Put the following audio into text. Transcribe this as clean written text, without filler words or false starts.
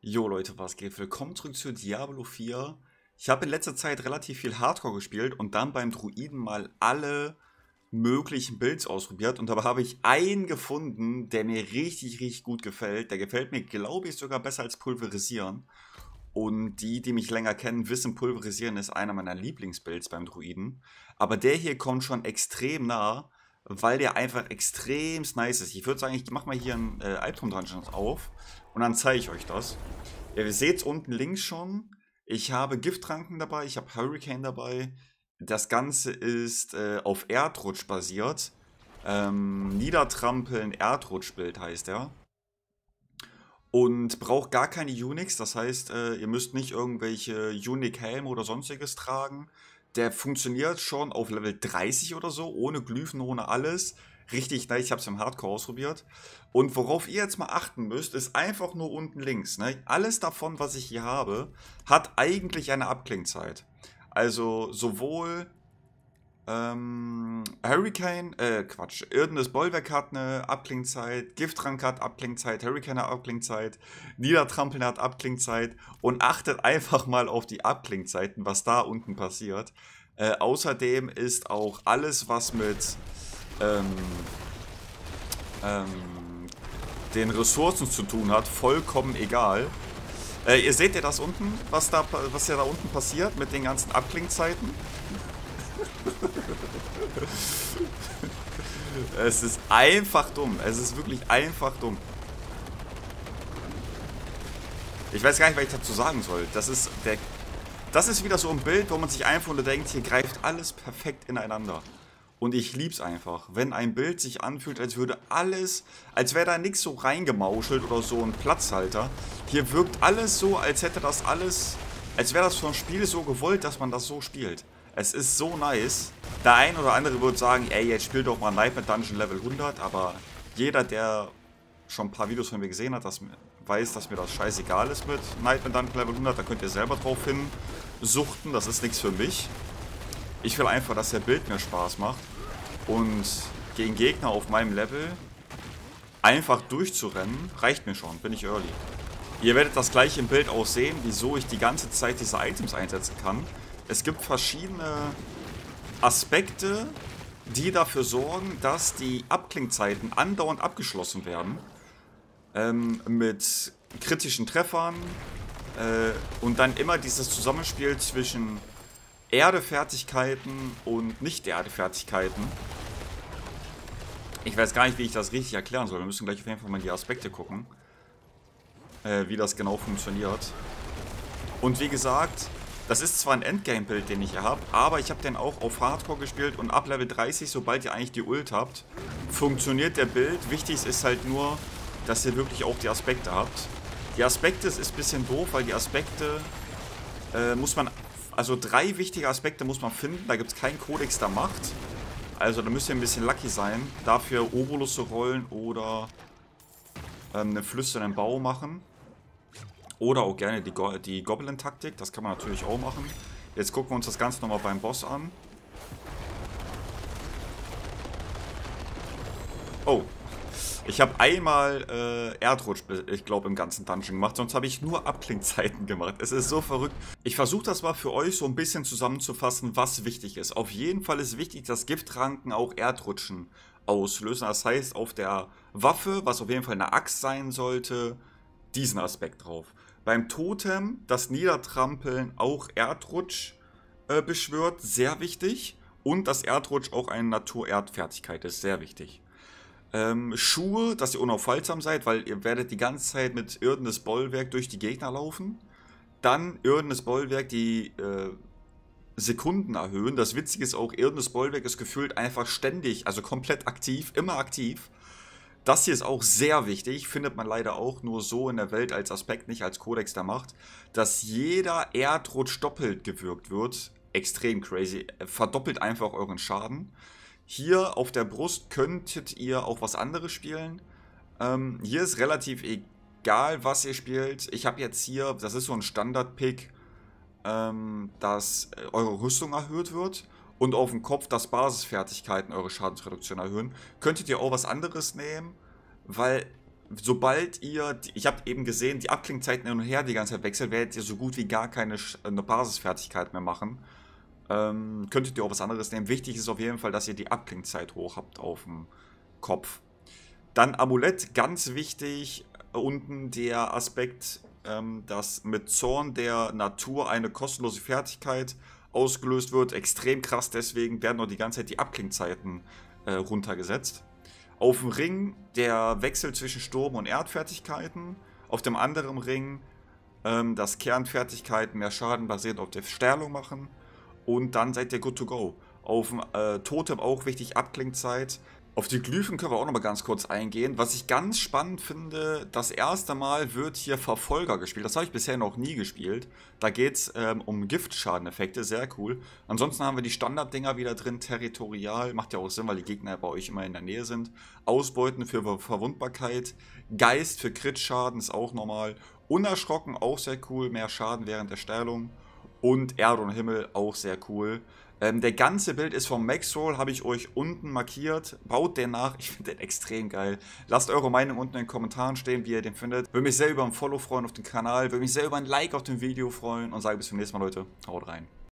Jo Leute, was geht? Willkommen zurück zu Diablo 4. Ich habe in letzter Zeit relativ viel Hardcore gespielt und dann beim Druiden mal alle möglichen Builds ausprobiert. Und dabei habe ich einen gefunden, der mir richtig gut gefällt. Der gefällt mir, glaube ich, sogar besser als Pulverisieren. Und die mich länger kennen, wissen, Pulverisieren ist einer meiner Lieblingsbuilds beim Druiden. Aber der hier kommt schon extrem nah, weil der einfach extrem nice ist. Ich würde sagen, ich mache mal hier einen Albtraum-Dungeon auf und dann zeige ich euch das. Ja, ihr seht es unten links schon. Ich habe Gifttranken dabei, ich habe Hurricane dabei. Das Ganze ist auf Erdrutsch basiert. Niedertrampeln Erdrutschbild heißt er. Und braucht gar keine Unix, das heißt, ihr müsst nicht irgendwelche Unique-Helme oder sonstiges tragen. Der funktioniert schon auf Level 30 oder so, ohne Glyphen, ohne alles. Richtig nice, ich habe es im Hardcore ausprobiert. Und worauf ihr jetzt mal achten müsst, ist einfach nur unten links. Ne? Alles davon, was ich hier habe, hat eigentlich eine Abklingzeit. Also sowohl Hurricane, Quatsch, Irdenes Bollwerk hat eine Abklingzeit, Gifttrank hat Abklingzeit, Hurricane hat Abklingzeit, Niedertrampeln hat Abklingzeit und achtet einfach mal auf die Abklingzeiten, was da unten passiert. Außerdem ist auch alles, was mit ähm, den Ressourcen zu tun hat, vollkommen egal. Ihr seht ja das unten, was ja da unten passiert mit den ganzen Abklingzeiten. Es ist einfach dumm. Es ist wirklich einfach dumm. Ich weiß gar nicht, was ich dazu sagen soll. Das ist wieder so ein Bild, wo man sich einfach nur denkt, hier greift alles perfekt ineinander. Und ich lieb's einfach, wenn ein Bild sich anfühlt, als würde alles, als wäre da nichts so reingemauschelt oder so ein Platzhalter. Hier wirkt alles so, als hätte das alles, als wäre das vom Spiel so gewollt, dass man das so spielt. Es ist so nice. Der ein oder andere würde sagen, ey, jetzt spiel doch mal Nightmare Dungeon Level 100, aber jeder, der schon ein paar Videos von mir gesehen hat, weiß, dass mir das scheißegal ist mit Nightmare Dungeon Level 100, da könnt ihr selber drauf hin suchten, das ist nichts für mich. Ich will einfach, dass der Bild mir Spaß macht und gegen Gegner auf meinem Level einfach durchzurennen, reicht mir schon, bin ich early. Ihr werdet das gleiche im Bild auch sehen, wieso ich die ganze Zeit diese Items einsetzen kann. Es gibt verschiedene Aspekte, die dafür sorgen, dass die Abklingzeiten andauernd abgeschlossen werden. Mit kritischen Treffern und dann immer dieses Zusammenspiel zwischen Erdefertigkeiten und Nicht-Erdefertigkeiten. Ich weiß gar nicht, wie ich das richtig erklären soll. Wir müssen gleich auf jeden Fall mal die Aspekte gucken, wie das genau funktioniert. Und wie gesagt, das ist zwar ein Endgame-Bild, den ich hier habe, aber ich habe den auch auf Hardcore gespielt und ab Level 30, sobald ihr eigentlich die Ult habt, funktioniert der Bild. Wichtig ist halt nur, dass ihr wirklich auch die Aspekte habt. Die Aspekte ist ein bisschen doof, weil die Aspekte muss man, also 3 wichtige Aspekte muss man finden, da gibt es keinen Kodex der Macht. Also da müsst ihr ein bisschen lucky sein, dafür Obolus zu rollen oder einen flüsternden Bau machen. Oder auch gerne die Goblin-Taktik, das kann man natürlich auch machen. Jetzt gucken wir uns das Ganze nochmal beim Boss an. Oh, ich habe einmal Erdrutsch, ich glaube, im ganzen Dungeon gemacht, sonst habe ich nur Abklingzeiten gemacht. Es ist so verrückt. Ich versuche das mal für euch so ein bisschen zusammenzufassen, was wichtig ist. Auf jeden Fall ist wichtig, dass Giftranken auch Erdrutschen auslösen. Das heißt, auf der Waffe, was auf jeden Fall eine Axt sein sollte, diesen Aspekt drauf. Beim Totem das Niedertrampeln auch Erdrutsch beschwört, sehr wichtig. Und dass Erdrutsch auch eine Natur-Erdfertigkeit ist, sehr wichtig. Schuhe, dass ihr unaufhaltsam seid, weil ihr werdet die ganze Zeit mit Irdenes Bollwerk durch die Gegner laufen. Dann Irdenes Bollwerk die Sekunden erhöhen. Das Witzige ist auch, Irdenes Bollwerk ist gefühlt einfach ständig, also komplett aktiv, immer aktiv. Das hier ist auch sehr wichtig, findet man leider auch nur so in der Welt als Aspekt, nicht als Kodex der Macht, dass jeder Erdrutsch doppelt gewirkt wird. Extrem crazy. Verdoppelt einfach euren Schaden. Hier auf der Brust könntet ihr auch was anderes spielen. Hier ist relativ egal, was ihr spielt. Ich habe jetzt hier, das ist so ein Standard-Pick, dass eure Rüstung erhöht wird. Und auf dem Kopf, dass Basisfertigkeiten eure Schadensreduktion erhöhen. Könntet ihr auch was anderes nehmen, weil sobald ihr, ich habe eben gesehen, die Abklingzeiten hin und her die ganze Zeit wechseln, werdet ihr so gut wie gar keine eine Basisfertigkeit mehr machen. Könntet ihr auch was anderes nehmen. Wichtig ist auf jeden Fall, dass ihr die Abklingzeit hoch habt auf dem Kopf. Dann Amulett, ganz wichtig, unten der Aspekt, dass mit Zorn der Natur eine kostenlose Fertigkeit ausgelöst wird. Extrem krass, deswegen werden noch die ganze Zeit die Abklingzeiten runtergesetzt. Auf dem Ring der Wechsel zwischen Sturm- und Erdfertigkeiten. Auf dem anderen Ring dass Kernfertigkeiten mehr Schaden basierend auf der Sterlung machen. Und dann seid ihr good to go. Auf dem Totem auch wichtig, Abklingzeit. Auf die Glyphen können wir auch noch mal ganz kurz eingehen. Was ich ganz spannend finde, das erste Mal wird hier Verfolger gespielt. Das habe ich bisher noch nie gespielt. Da geht es um Giftschadeneffekte, sehr cool. Ansonsten haben wir die Standarddinger wieder drin, territorial. Macht ja auch Sinn, weil die Gegner bei euch immer in der Nähe sind. Ausbeuten für Verwundbarkeit. Geist für Crit-Schaden ist auch normal. Unerschrocken, auch sehr cool. Mehr Schaden während der Stellung. Und Erde und Himmel, auch sehr cool. Der ganze Bild ist vom Maxroll, habe ich euch unten markiert. Baut den nach, ich finde den extrem geil. Lasst eure Meinung unten in den Kommentaren stehen, wie ihr den findet. Würde mich sehr über ein Follow freuen auf dem Kanal, würde mich sehr über ein Like auf dem Video freuen und sage bis zum nächsten Mal, Leute. Haut rein.